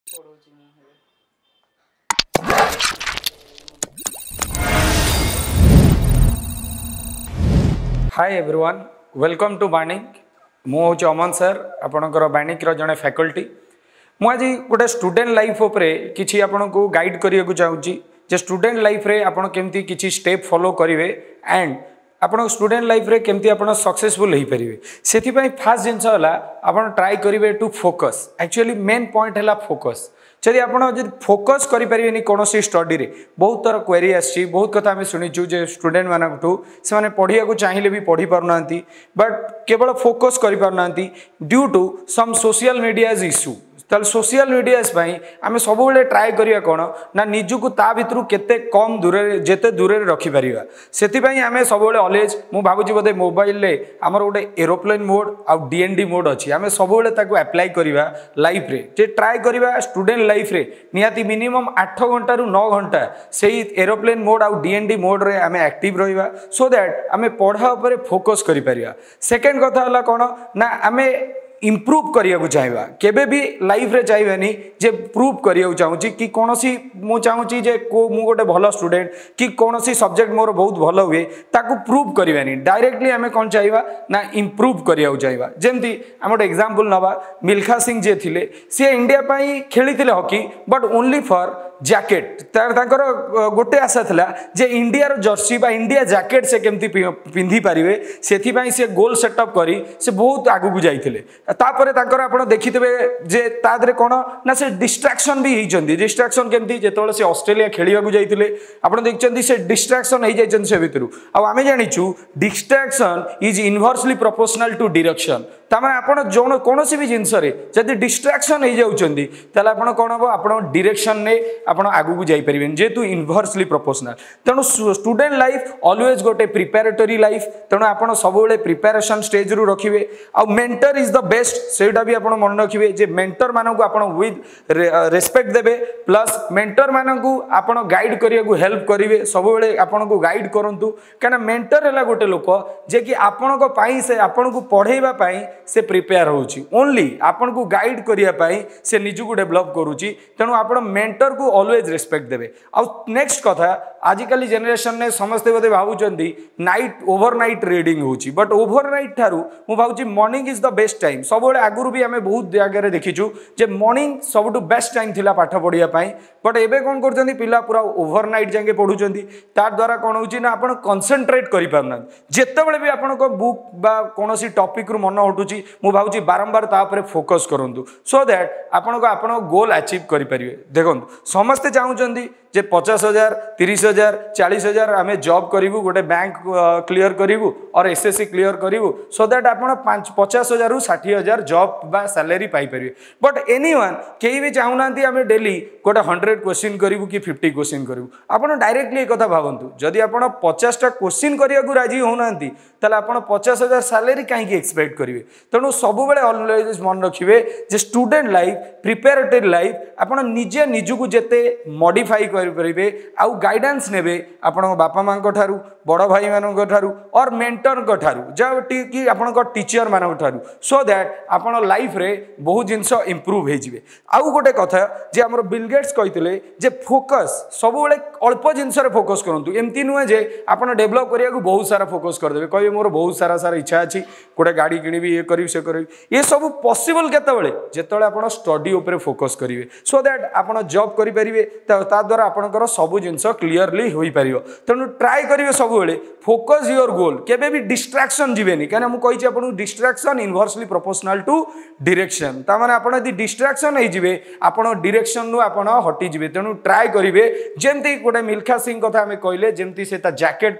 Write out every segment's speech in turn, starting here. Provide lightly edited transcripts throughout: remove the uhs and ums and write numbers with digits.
Hi everyone welcome to बाणिक मुझे Aman sir आपणकर बाणिक जड़े फैकल्टी मुझे गोटे स्टूडेंट लाइफ उपरे किसी आपन को गाइड करने को चाहूँगी जे स्टूडेंट लाइफ रे आपन केमती किसी स्टेप फॉलो करेंगे एंड आपन स्टूडेंट लाइफ रे केमती आपन सक्सेसफुल हो पारे से फास्ट जिनस आपन ट्राई करेंगे to focus actually main point है फोकस जदि आपड़ फोकस करें कौन स्टडी रे बहुत तरह क्वेरी आसी बहुत कथा आम शुणीचु जे स्टूडेंट मानू से पढ़िया को चाहिए भी पढ़ी पारना बट केवल फोकस करना due to some social medias issue ताल सोशल मीडियाज आम सब ट्राए करिया कौन ना निजुक ता भितर केते कम दूर जेते दूर रखिपर से आम सब अलवेज मुझे भावुँ बोधे मोबाइल रे आमर गोटे एरोप्लेन मोड आउ डीएनडी मोड अच्छी आम सब अप्लाई करवा लाइफ रे जे ट्राए करवा स्टूडेंट लाइफ रे निहाती मिनिमम 8 घंटा रु 9 घंटा से एरोप्लेन मोड आउ डीएनडी मोड रे आम एक्टिव रहिबा सो दैट आम पढ़ा उपर फोकस करि परिबा। सेकेंड कथा हला कोन ना आम इम्प्रूव करने चाहिए केबे भी लाइफ रे चाहिए जे प्रूव करने चाहूँगी कि कौन सी मुझे चाहूँगी जे को मु गोटे भल स्टूडेंट कि कौन सी सब्जेक्ट मोर बहुत भल हुए ताकू प्रूव करवानी डायरेक्टली आम कौन चाहिए ना इम्प्रूव करने चाहिए जमती आम गोटे एग्जांपल नवा मिल्खा सिंह जे थिले सी इंडिया खेली hockey but only for jacket तार गोटे आशा था जे इंडिया जर्सी बा इंडिया जैकेट से केमती पिंधि पारे से गोल सेटअप करी से बहुत आगू जाइए तापर आप देखिथे जे तादरे कौन ना से डिस्ट्राक्शन भी होती डिस्ट्राक्शन केमती जो से ऑस्ट्रेलिया खेलने जाते आप देखते से डिस्ट्राक्शन हो जाती से भितर आम जाचु distraction is inversely proportional to direction तमें आप जो कौन भी जिनस जब डिस्ट्राक्शन हो जाती कौन हम आप डायरेक्शन ने आप आगू को जापर जेहेतु इनवर्सली प्रोपोर्शनल तेणु स्टूडेंट लाइफ ऑलवेज गोटे प्रिपेरेटरी लाइफ तेणु आप सब प्रिपेरेशन स्टेज रू रखिए आ मेंटर इज द बेस्ट सेटा भी आप मन रखिए जे मेंटर मानक आप विद रेस्पेक्ट देवे प्लस मेंटर मानक आप गाइड करने को हेल्प करेंगे सब आपन को गाइड करूँ क्या मेंटर है गोटे लोक जे कि आपण से आपन को पढ़ेवा से प्रिपेयर होची ओनली आपन को गाइड करने से निजको डेभलप करुच्ची तेणु आप मेंटर को ऑलवेज रेस्पेक्ट देवे। आ नेक्स्ट कथा आजिकल जेनेरेशन ने समस्ते बोधे भावुंट नाइट ओवरनाइट रीडिंग होची बट ओवरनाइट ठारू मु भावुची morning is the best time सब आगुरी भी आम बहुत जगह देखीचु जे मॉर्निंग सबुठ बेस्ट टाइम थिला पाठ पढ़ाई बट एबे कौन कर पिला पूरा ओवरनाइट जाके पढ़ुंट तार द्वारा कौन होची ना आप कनसेंट्रेट करें जितेबाला भी आपण बुक बा कौन टॉपिक रु मन हटुची मु भावुची बारंबार तापर फोकस करूँ सो दैट आपण गोल अचीव करें। देखो समस्ते चाहूँगी जे 50,000 30,000 40,000 आम जॉब करूँ गोटे बैंक क्लियर करूँ और एसएससी क्लियर करूँ सो दैट आप 50,000 रु 60,000 जॉब बा सैलरी पाइपर बट एनीवन कहीं भी चाहूना आम डेली गोटे 100 क्वेश्चन करूँ कि 50 क्वेश्चन करूँ आप डायरेक्टली एक भावतु जदि आप 50टा क्वेश्चन करने को राजी होना ताल आप 50,000 सैलरी कहीं एक्सपेक्ट करेंगे तेणु सब ऑलवेज मन रखिए जे स्टूडेंट लाइफ प्रिपेरेटरी लाइफ आप निजे निजको जिते मॉडिफाई करेंगे आउ गाइडेंस नेबे आपण बापा माँ ठारू बड़ भाई मान ठारू और मेंटर ठारू जब कि आपण टीचर मान ठारू सो दैट आपण लाइफ रे बहुत जिनस इंप्रूव हो जाए। आउ गोटे कथा जे आमर बिल गेट्स कहते जे फोकस सब अल्प जिनस फोकस करूँ एमती नुहे जे आप डेभलप करने को बहुत सारा फोकस करदे कहे मोर बहुत सारा सारा इच्छा अच्छी गोटे गाड़ी किणवी ये करी से करी ये सब पॉसिबल केतबेले जेतबेले आपण स्टडी उपरे फोकस करेंगे सो दैट आपण जॉब करेंगे ता द्वारा आपणकर सब जिनस क्लीयरली हो पार तेणु ट्राए करेंगे सब फोकस योर गोल केबे भी डिस्ट्राक्शन जीवेनी कहीं मुझे आपको distraction inversely proportional to direction तामाने आपण यदि डिस्ट्राक्शन हो आप डायरेक्शन नु आपण हटिजे तेणु ट्राए करेंगे जमती गोटे मिल्खा सिंह कथा आम कहले जमती से जैकेट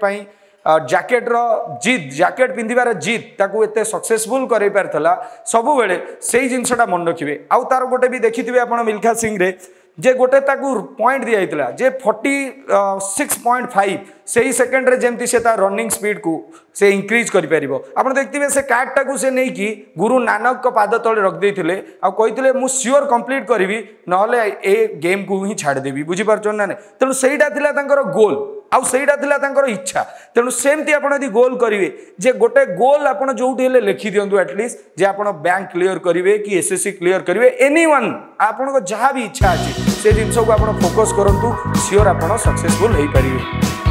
जैकेट जिद जैकेट पिंधार जिद ताकू एत सक्सेसफुल कर पारा सब से जिनसा मन रखिए आउ तार गोटे भी देखिथे आप मिल्खा सिंह रे जे गोटे ताकू पॉइंट दिया जाता जे 46.5 से ही सेकेंड रे जमती से रनिंग स्पीड को से इंक्रीज कर पारिबो आपण देखथिबे से कार्ड टाकू से नहीं कि गुरु नानक को पाद तले रख देथिले आ कहिथिले मु श्योर कंप्लीट करिवि नहले ए गेम को ही छाड़ देबी बुझी पारछन ना तेणु सेटा थिला तांकर गोल आउ सेटा थिला तांकर इच्छा तेणु सेमती आपण यदि गोल करेंगे जे गोटे गोल आपण जोठी हेले लिखि दियंतु एटलिस्ट जे आपण बैंक क्लियर करेंगे कि एसएससी क्लियर करेंगे एनीवन आपण को जहाँ भी इच्छा अच्छी से जिनस को आपण फोकस करंतु सियोर आपण सक्सेसफुल हो पारिबे।